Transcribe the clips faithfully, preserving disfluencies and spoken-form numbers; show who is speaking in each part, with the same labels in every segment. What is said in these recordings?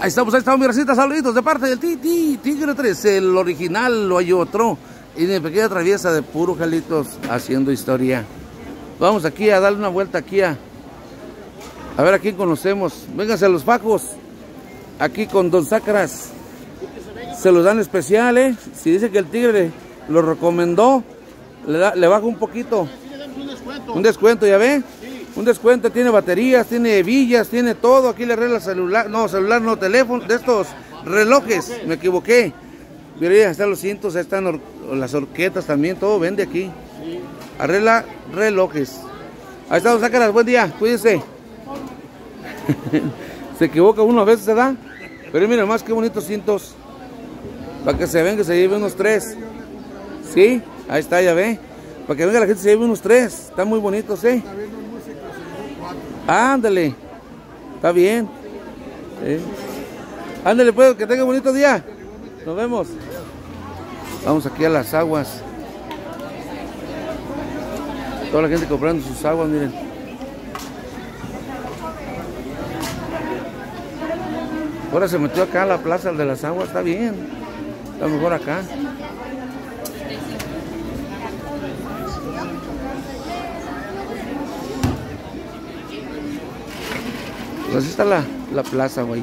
Speaker 1: Ahí estamos, ahí estamos, mi racita, saluditos de parte del Titi, Tigre tres, el original, lo hay otro. Y de pequeña traviesa de puro Jalitos haciendo historia. Vamos aquí a darle una vuelta aquí a... A ver a quién conocemos. Vénganse a los fajos. Aquí con Don Zácaras. Se los dan especial, ¿eh? Si dice que el Tigre lo recomendó, le, da, le baja un poquito.
Speaker 2: Un descuento.
Speaker 1: Un descuento, ¿ya ve? Sí. Un descuento, tiene baterías, tiene hebillas, tiene todo. Aquí le arregla celular, no, celular, no, teléfono, de estos relojes. Me equivoqué. Mira, ahí están los cintos, ahí están or las horquetas también, todo vende aquí.
Speaker 2: Sí.
Speaker 1: Arregla relojes. Ahí está, Don Zácaras, buen día, cuídense. Se equivoca uno a veces, se da. Pero mira más qué bonitos cintos. Para que se ven, que se lleve unos tres. Sí, ahí está, ya ve. Para que venga la gente, se lleve unos tres. Están muy bonitos, ¿eh? Ándale. Está bien. Sí. Ándale, pues, que tenga un bonito día. Nos vemos. Vamos aquí a las aguas. Toda la gente comprando sus aguas, miren. Ahora se metió acá a la plaza de las aguas, está bien. Está mejor acá. Pues así está la, la plaza, güey.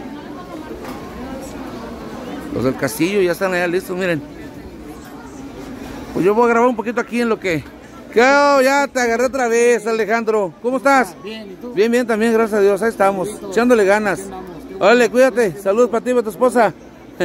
Speaker 1: Los del castillo ya están allá listos, miren. Pues yo voy a grabar un poquito aquí en lo que... ¿Qué? Oh, ya te agarré otra vez, Alejandro. ¿Cómo estás?
Speaker 2: Bien, ¿y tú?
Speaker 1: Bien, bien, también, gracias a Dios. Ahí estamos, echándole ganas. Órale, cuídate. Saludos para ti y para tu esposa.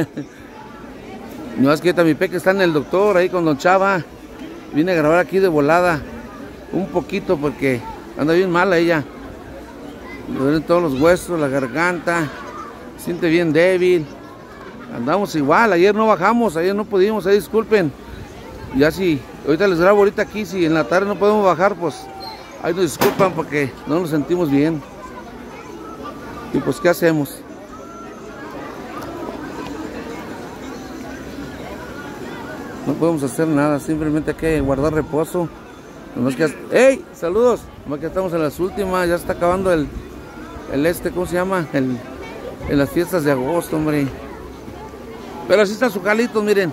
Speaker 1: No, es que mi peque está en el doctor, ahí con Don Chava. Vine a grabar aquí de volada. Un poquito porque anda bien mala ella. Le duelen todos los huesos, la garganta. Se siente bien débil. Andamos igual, ayer no bajamos, ayer no pudimos, ahí disculpen. Ya si, ahorita les grabo ahorita aquí, si en la tarde no podemos bajar, pues ahí nos disculpan porque no nos sentimos bien. Y pues, ¿qué hacemos? No podemos hacer nada, simplemente hay que guardar reposo. Nomás que... ¡Hey! ¡Saludos! Nomás que estamos en las últimas, ya está acabando el... El este, ¿cómo se llama? El, en las fiestas de agosto, hombre. Pero así está su Jalitos, miren.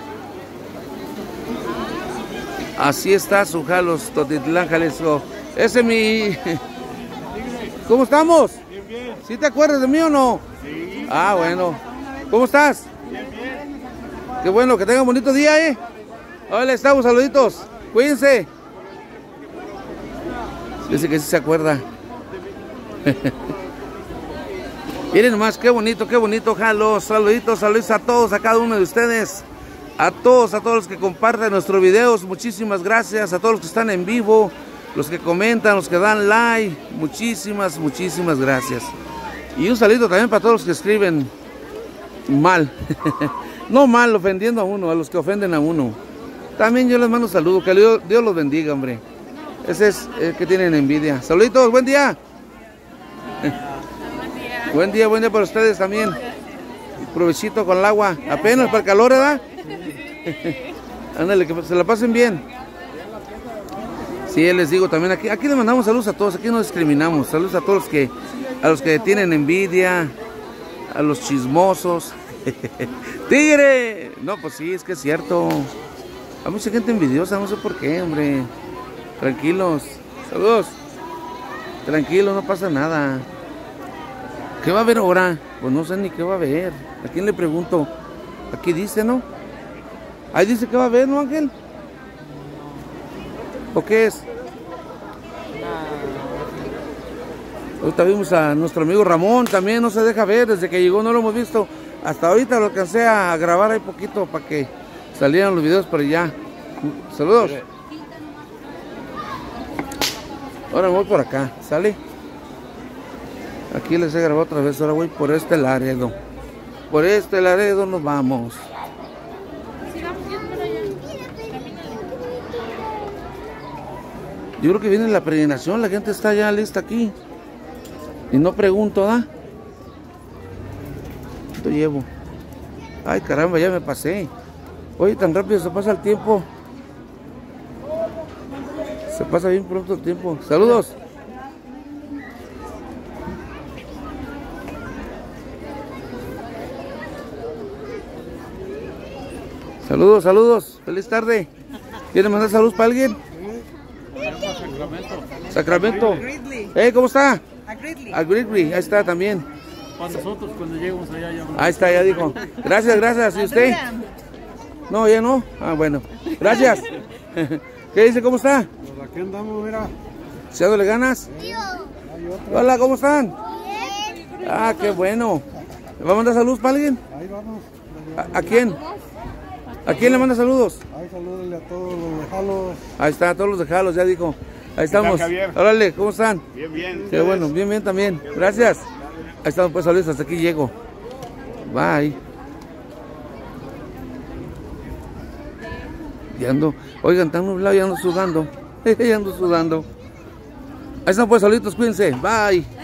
Speaker 1: Así está su Jalos, Totitlán, Jalisco. Ese es mi... ¿Cómo estamos?
Speaker 2: Bien, bien.
Speaker 1: ¿Sí te acuerdas de mí o no?
Speaker 2: Sí.
Speaker 1: Ah, bueno. ¿Cómo estás?
Speaker 2: Bien, bien.
Speaker 1: Qué bueno, que tengan un bonito día, ¿eh? Hola, estamos, saluditos. Cuídense. Dice que sí se acuerda. Miren nomás, qué bonito, qué bonito, Jalos. Saluditos, saludos a todos, a cada uno de ustedes. A todos, a todos los que comparten nuestros videos. Muchísimas gracias. A todos los que están en vivo, los que comentan, los que dan like. Muchísimas, muchísimas gracias. Y un saludo también para todos los que escriben mal. No mal, ofendiendo a uno, a los que ofenden a uno. También yo les mando un saludo, que Dios, Dios los bendiga, hombre. Ese es el que tienen envidia. Saluditos, buen día.
Speaker 3: Buen día.
Speaker 1: Buen día, buen día para ustedes también. Y provechito con el agua. Apenas para el calor, ¿verdad? Ándale, que se la pasen bien. Sí, les digo también, aquí, aquí les mandamos saludos a todos, aquí no discriminamos. Saludos a todos los que, a los que tienen envidia, a los chismosos. ¡Tigre! No, pues sí, es que es cierto. Hay mucha gente envidiosa, no sé por qué, hombre. Tranquilos. Saludos. Tranquilos, no pasa nada. ¿Qué va a haber ahora? Pues no sé ni qué va a haber. ¿A quién le pregunto? Aquí dice, ¿no? Ahí dice que va a haber, ¿no, Ángel? ¿O qué es? Ahorita vimos a nuestro amigo Ramón, también no se deja ver, desde que llegó no lo hemos visto. Hasta ahorita lo alcancé a grabar ahí poquito para que salieran los videos, pero ya. Saludos. Ahora me voy por acá, ¿sale? Aquí les he grabado otra vez, ahora voy por este Laredo. Por este Laredo nos vamos. Yo creo que viene la peregrinación, la gente está ya lista aquí. Y no pregunto, ¿da? ¿Cuánto llevo? Ay, caramba, ya me pasé. Oye, tan rápido se pasa el tiempo. Se pasa bien pronto el tiempo. Saludos. Saludos, saludos. Feliz tarde. ¿Quieren mandar saludos para alguien?
Speaker 2: Sacramento.
Speaker 1: Sacramento.
Speaker 3: Gridley.
Speaker 1: Eh, ¿cómo está?
Speaker 3: A Gridley.
Speaker 1: A Gridley, ahí está también.
Speaker 2: Para nosotros cuando lleguemos allá ya.
Speaker 1: Ahí está, ya dijo. Gracias, gracias. ¿Y usted? No, ya no. Ah, bueno. Gracias. ¿Qué dice? ¿Cómo está?
Speaker 2: Pues aquí andamos, mira.
Speaker 1: ¿Echándole ganas? Hola, ¿cómo están? Ah, qué bueno. ¿Le va a mandar saludos para alguien?
Speaker 2: Ahí vamos.
Speaker 1: ¿A, a quién? ¿A quién le manda saludos?
Speaker 2: Ahí salúdenle a todos los de Jalos.
Speaker 1: Ahí está, a todos los de Jalos, ya dijo. Ahí estamos.
Speaker 2: Javier?
Speaker 1: Órale, ¿cómo están?
Speaker 2: Bien, bien.
Speaker 1: Qué bueno, bien, bien también. Gracias. Ahí estamos, pues saludos, hasta aquí llego. Bye. Ya ando, oigan, tan nublado, ya ando sudando. Ya ando sudando. Ahí están pues, solitos, cuídense. Bye.